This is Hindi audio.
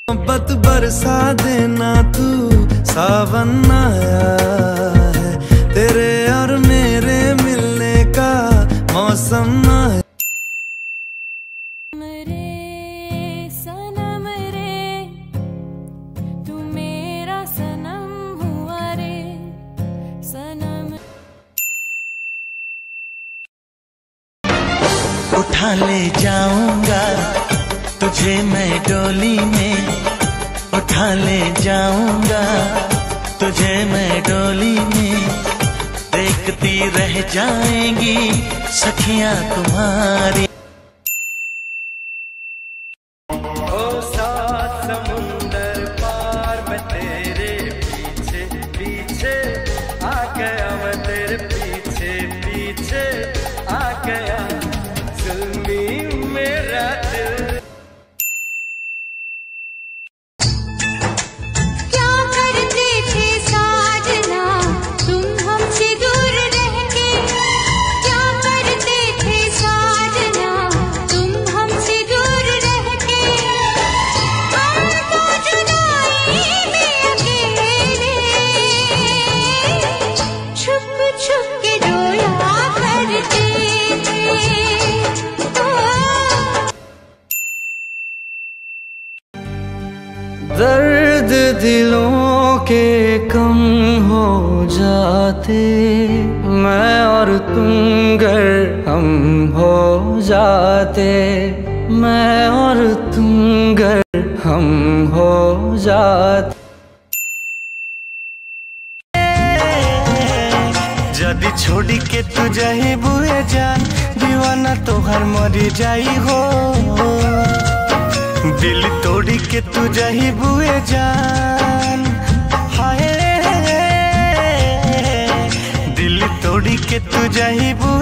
मोहब्बत बरसा देना तू, सावन आया है, तेरे और मेरे मिलने का मौसम आया। सनम रे तू मेरा सनम हुआ रे सनम। उठा ले जाऊंगा तुझे मैं डोली में, उठा ले जाऊंगा तुझे मैं डोली में, देखती रह जाएंगी सखियां तुम्हारी। ओ सात समुंदर पार मैं तेरे पीछे पीछे आ गया, मैं तेरे पीछे पीछे आ गया, जुल्मी मेरा दिल। क्या करते थे साजना तुम हमसे दूर रह के, क्या करते थे साजना तुम हमसे दूर रह के, हम तो जुदाई में अकेले छुप छुप के रोया करते थे। दर्द दिलों के कम हो जाते, मैं और तुम गर हम हो जाते, मैं और तुम गर हम हो जाते। जदी छोड़ी के तू जाही बुए जान, दीवाना तोहर मरी जाई हो, दिल तोड़ी के तू जाही बुए जान, हाय दिल तोड़ी के तू जाही बुए